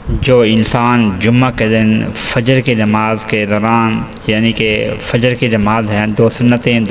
जो इंसान जुम्मा के दिन फ़जर की नमाज के दौरान, यानी कि फ़जर की नमाज है, दो सुन्नतें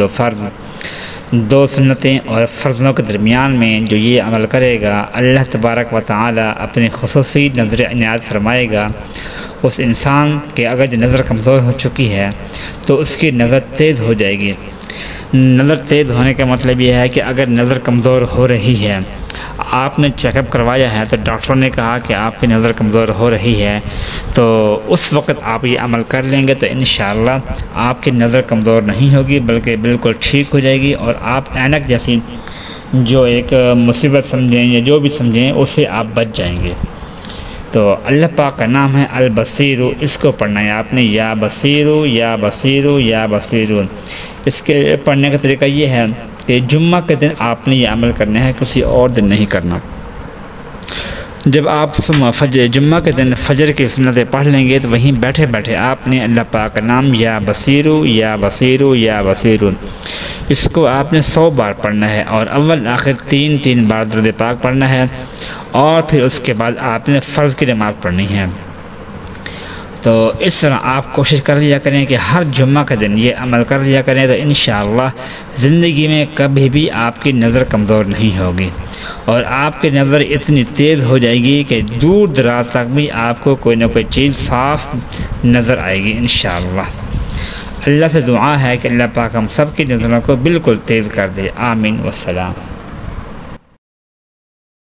और फ़र्ज़ों के दरमियान में जो ये अमल करेगा, अल्लाह तबारक व तआला अपनी ख़ुसूसी नज़र इनायत फरमाएगा। उस इंसान के अगर जो नज़र कमज़ोर हो चुकी है तो उसकी नज़र तेज़ हो जाएगी। नज़र तेज़ होने का मतलब यह है कि अगर नज़र कमज़ोर हो रही है, आपने चेकअप करवाया है तो डॉक्टर ने कहा कि आपकी नज़र कमज़ोर हो रही है, तो उस वक़्त आप ये अमल कर लेंगे तो इंशाअल्लाह आपकी नज़र कमज़ोर नहीं होगी बल्कि बिल्कुल ठीक हो जाएगी और आप ऐनक जैसी जो एक मुसीबत समझें या जो भी समझें उससे आप बच जाएंगे। तो अल्लाह पाक का नाम है अल बसीरु, इसको पढ़ना है आपने, या बसीरु या बसीरु या बसीरु। इसके पढ़ने का तरीका ये है कि जुम्मा के दिन आपने ये अमल करना है, किसी और दिन नहीं करना। जब आप जुम्मा के दिन फ़जर की सुन्नतें पढ़ लेंगे तो वहीं बैठे बैठे आपने अल्लाह पाक का नाम या बसीरु या बसीरु या बसीरु, इसको आपने 100 बार पढ़ना है और अव्वल आखिर 3 बार दुरूद पाक पढ़ना है और फिर उसके बाद आपने फ़र्ज़ की नमाज़ पढ़नी है। तो इस तरह आप कोशिश कर लिया करें कि हर जुम्मा के दिन ये अमल कर लिया करें, तो इंशाअल्लाह ज़िंदगी में कभी भी आपकी नज़र कमज़ोर नहीं होगी और आपकी नज़र इतनी तेज़ हो जाएगी कि दूर दराज तक भी आपको कोई ना कोई चीज़ साफ़ नज़र आएगी इंशाअल्लाह। अल्लाह से दुआ है कि अल्लाह पाक हम सब की नज़रों को बिल्कुल तेज़ कर दे। आमीन वस्सलाम।